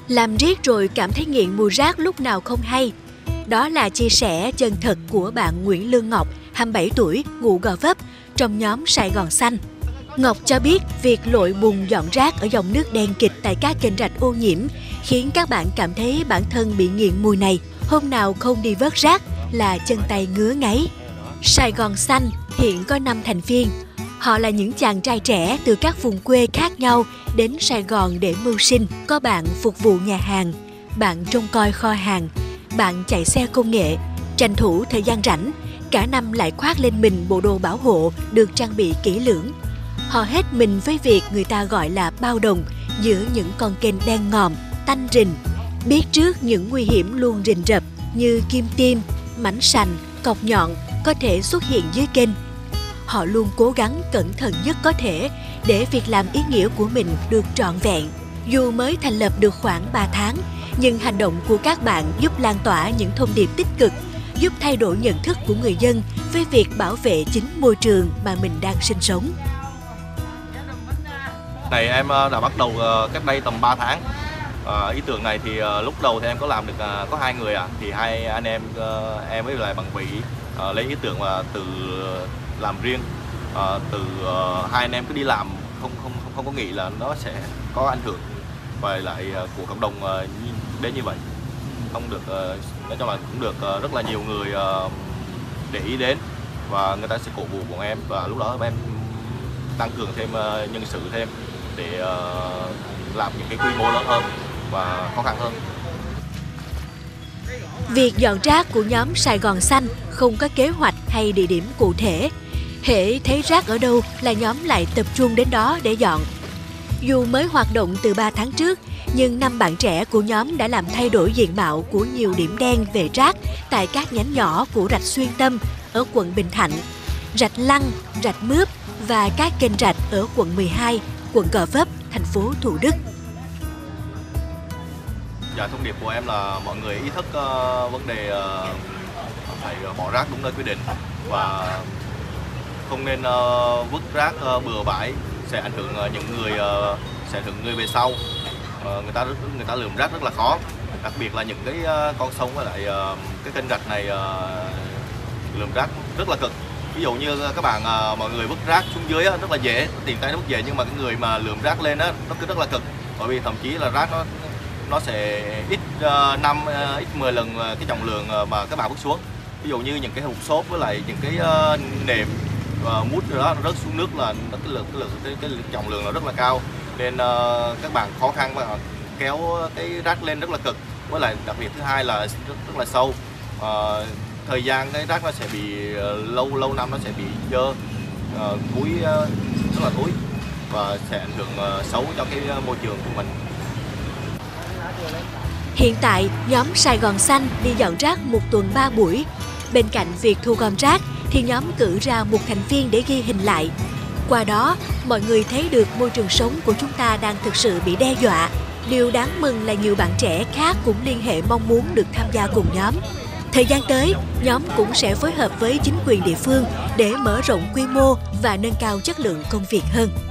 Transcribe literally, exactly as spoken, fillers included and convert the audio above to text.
Làm riết rồi cảm thấy nghiện mùi rác lúc nào không hay. Đó là chia sẻ chân thật của bạn Nguyễn Lương Ngọc, hai mươi bảy tuổi, ngụ Gò Vấp, trong nhóm Sài Gòn Xanh. Ngọc cho biết việc lội bùn dọn rác ở dòng nước đen kịt tại các kênh rạch ô nhiễm khiến các bạn cảm thấy bản thân bị nghiện mùi này. Hôm nào không đi vớt rác là chân tay ngứa ngáy. Sài Gòn Xanh hiện có năm thành viên. Họ là những chàng trai trẻ từ các vùng quê khác nhau đến Sài Gòn để mưu sinh. Có bạn phục vụ nhà hàng, bạn trông coi kho hàng, bạn chạy xe công nghệ, tranh thủ thời gian rảnh, cả năm lại khoác lên mình bộ đồ bảo hộ được trang bị kỹ lưỡng. Họ hết mình với việc người ta gọi là bao đồng giữa những con kênh đen ngòm, tanh rình, biết trước những nguy hiểm luôn rình rập như kim tiêm, mảnh sành, cọc nhọn có thể xuất hiện dưới kênh. Họ luôn cố gắng cẩn thận nhất có thể để việc làm ý nghĩa của mình được trọn vẹn. Dù mới thành lập được khoảng ba tháng, nhưng hành động của các bạn giúp lan tỏa những thông điệp tích cực, giúp thay đổi nhận thức của người dân với việc bảo vệ chính môi trường mà mình đang sinh sống. Này em đã bắt đầu cách đây tầm ba tháng. À, ý tưởng này thì lúc đầu thì em có làm được có hai người à, thì hai anh em em với lại bằng Vĩ uh, lấy ý tưởng và từ làm riêng, uh, từ uh, hai anh em cứ đi làm không không không, không có nghĩ là nó sẽ có ảnh hưởng và lại uh, của cộng đồng uh, đến như vậy. Không được uh, nói chung là cũng được uh, rất là nhiều người uh, để ý đến và người ta sẽ cổ vũ bọn em, và lúc đó em tăng cường thêm uh, nhân sự thêm để uh, làm những cái quy mô lớn hơn và khó khăn hơn. Việc dọn rác của nhóm Sài Gòn Xanh không có kế hoạch hay địa điểm cụ thể. Hễ thấy rác ở đâu là nhóm lại tập trung đến đó để dọn. Dù mới hoạt động từ ba tháng trước, nhưng năm bạn trẻ của nhóm đã làm thay đổi diện mạo của nhiều điểm đen về rác tại các nhánh nhỏ của rạch Xuyên Tâm ở quận Bình Thạnh, rạch Lăng, rạch Mướp và các kênh rạch ở quận mười hai, quận Gò Vấp, thành phố Thủ Đức. Dạ, thông điệp của em là mọi người ý thức uh, vấn đề uh, phải bỏ rác đúng nơi quy định và không nên uh, vứt rác uh, bừa bãi, sẽ ảnh hưởng uh, những người uh, sẽ ảnh hưởng người về sau. Uh, người ta người ta lượm rác rất là khó, đặc biệt là những cái uh, con sông với lại uh, cái kênh rạch này uh, lượm rác rất là cực. Ví dụ như các bạn uh, mọi người vứt rác xuống dưới uh, rất là dễ, tìm tay nó vứt dễ, nhưng mà cái người mà lượm rác lên đó, nó cứ rất là cực, bởi vì thậm chí là rác nó nó sẽ ít uh, năm uh, ít mười lần uh, cái trọng lượng uh, mà các bạn vứt xuống. Ví dụ như những cái hộp xốp với lại những cái uh, nệm và mút đó nó rớt xuống nước là nó, cái lượng cái lượng cái, cái trọng lượng nó rất là cao, nên uh, các bạn khó khăn và kéo cái rác lên rất là cực. Với lại đặc biệt thứ hai là rất, rất là sâu, uh, thời gian cái rác nó sẽ bị uh, lâu lâu năm nó sẽ bị dơ, uh, túi uh, rất là túi và sẽ ảnh hưởng uh, xấu cho cái uh, môi trường của mình. Hiện tại, nhóm Sài Gòn Xanh đi dọn rác một tuần ba buổi. Bên cạnh việc thu gom rác, thì nhóm cử ra một thành viên để ghi hình lại. Qua đó, mọi người thấy được môi trường sống của chúng ta đang thực sự bị đe dọa. Điều đáng mừng là nhiều bạn trẻ khác cũng liên hệ mong muốn được tham gia cùng nhóm. Thời gian tới, nhóm cũng sẽ phối hợp với chính quyền địa phương để mở rộng quy mô và nâng cao chất lượng công việc hơn.